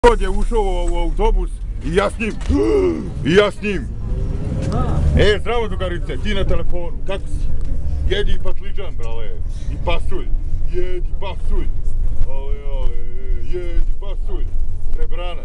God je ušao u autobus i ja s njim. Zdravo drugarice, ti na telefonu, kako si? Jedi patliđan, brale, i pasulj, jedi pasulj, jedi pasulj, prebranac.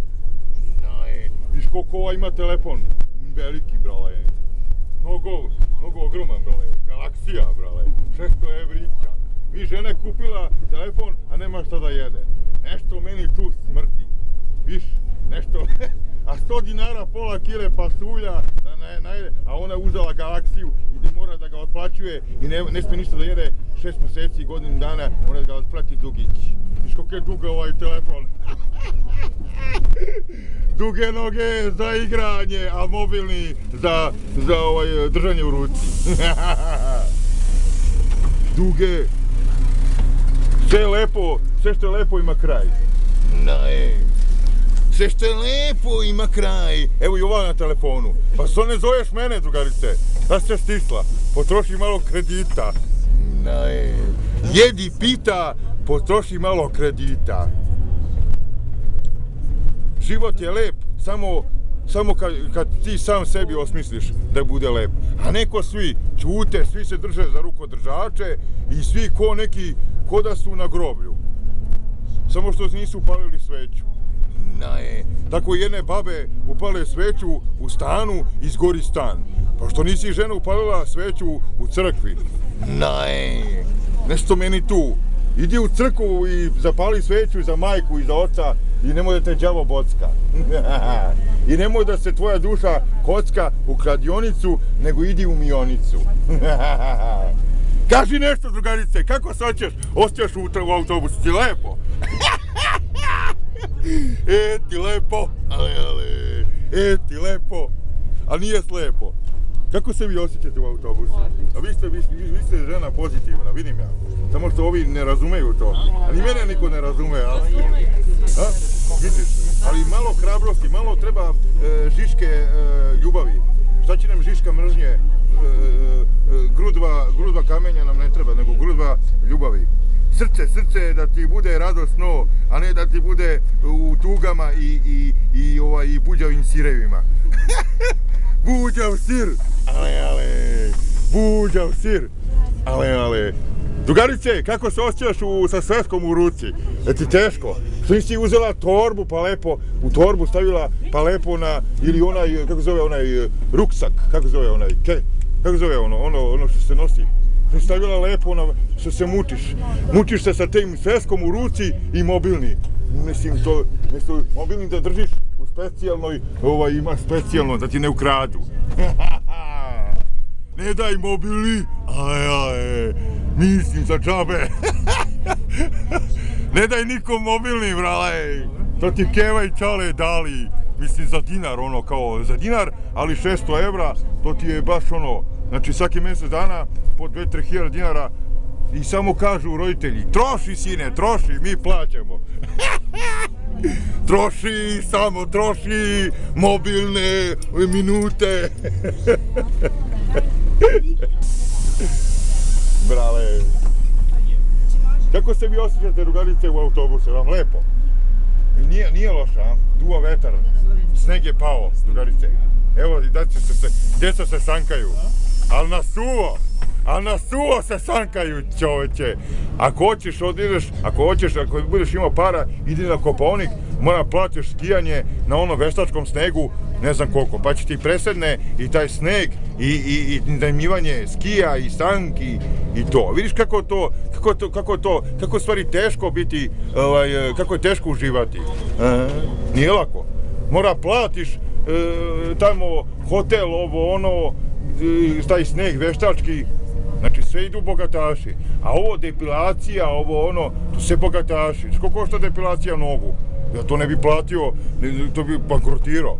Viš koliko ova ima telefon, veliki, brale, mnogo ogroman, brale, galaksija, brale, 600 evrića. Vi žene kupila telefon, a nema šta da jede. Nešto meni tu smrti, viš, nešto, a 100 dinara pola kile pasulja, a ona je uzela galaksiju i da mora da ga otplaćuje i ne smije ništa da jede 6 mjeseci i godinu dana, mora da ga otplati dugić. Viš koliko je duga ovaj telefon. Duge noge za igranje, a mobilni za držanje u ruci. Duge. Sve što je lepo ima kraj. Sve što je lepo ima kraj. Evo i ova na telefonu. Pa što ne zoveš mene, drugarice? Da se stisla. Potroši malo kredita. Jedi pita, potroši malo kredita. Život je lep, samo kad ti sam sebi osmisliš da bude lep. A neko svi čute, svi se drže za rukodržače i svi ko da su na groblju. Samo što nisu upalili sveću. Tako jedne babe upale sveću u stanu, izgori stan. Pa što nisi žena upalila sveću u crkvi? Nešto meni tu. Idi u crkvu i zapali sveću za majku i za oca i nemoj da te đavo bocka. I nemoj da se tvoja duša kocka u kladionicu, nego idi u mionicu. Kaži nešto, drugarice, kako se osjećaš u autobusu? Ti lepo? Ti lepo, ti lepo, a nije slepo. Kako se vi osjećate u autobusu? A vi ste žena pozitivna, vidim ja. Samo što ovi ne razumeju to. A ni mene niko ne razume, ali... Vidiš, ali malo hrabrosti, malo treba žiške ljubavi. Šta će nam žiška mržnje? Grudva kamenja nam ne treba, nego grudva ljubavi. Srce da ti bude radosno, a ne da ti bude u tugama i buđavim sirevima. Buđav sir, buđav sir, Drugarice, kako se osjećaš sa sveskom u ruci? Je ti teško? Što nisi uzela torbu pa lepo, u torbu stavila pa lepo ili onaj, kako zove onaj ruksak, kako zove ono što se nosi? Što si stavila lepo, što se mučiš se sa tim sveskom u ruci i mobilni. Mislim, mobilni da držiš u specijalnoj, imaš specijalno, da ti ne ukradu. Ne daj mobilni, mislim za džabe. Ne daj nikom mobilni, brale. To ti Keva i Čale dali, mislim za dinar, kao za dinar, ali 600 evra, to ti je baš znači svaki mjesec dana po 2-3 hiljada dinara i samo kažu roditelji, troši sine, troši, mi plaćamo. Troši mobilne minute. Brale. Kako se vi osjećate, drugarice, u autobusu? Vam lepo? Nije loša, a? Duva vetar, sneg je pao, drugarice. Evo, djeca se sankaju. Ali na suvo se sankaju, čoveče. Ako budeš imao para, idi na Kopaonik, mora platiš skijanje na onom veštačkom snegu, ne znam koliko, pa će ti presedne i taj sneg i iznajmljivanje skija i sanki i to. Vidiš kako je stvari teško biti, kako je teško uživati. Nije lako. Mora platiš tamo hotel, taj sneg veštački, znači sve idu bogataši, a ovo depilacija, to sve bogataši. Koliko košta depilacija nogu? Ja to ne bi platio, to bi bankrotirao.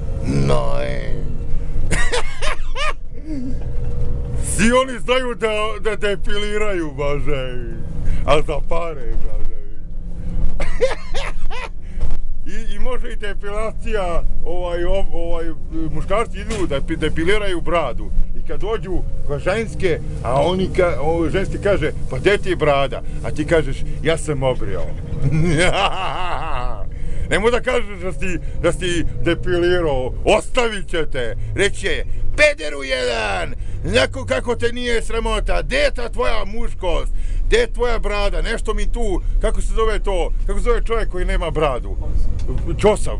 Svi oni znaju da depiliraju, baže, a za pare, baže. I može i depilacija, muškarci idu da depiliraju bradu. I kad dođu kod ženske, a ženski kaže, pa gdje ti je brada? A ti kažeš, ja sam obrio. Nemoj da kažeš da si depilirao, ostavit će te. Reće, pederu jedan, kako te nije sramota, gde je ta tvoja muškost, gde je tvoja brada, nešto mi tu, kako se zove to, kako se zove čovjek koji nema bradu? Ćosav.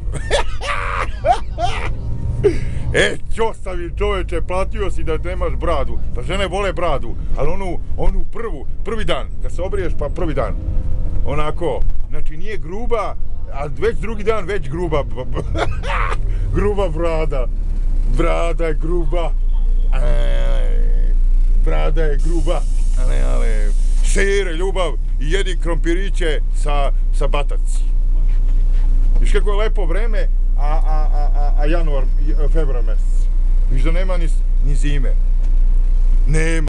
Ćosavi čoveče, platio si da nemaš bradu, pa žene vole bradu, ali onu prvi dan, kad se obriješ pa prvi dan, onako, znači nije gruba, a već drugi dan već gruba, gruba brada, brada je gruba, brada je gruba, sere, ljubav i jedi krompiriće sa bataci. Viš kako je lepo vreme, a januar, februar mesec. Viš da nema ni zime. Nema.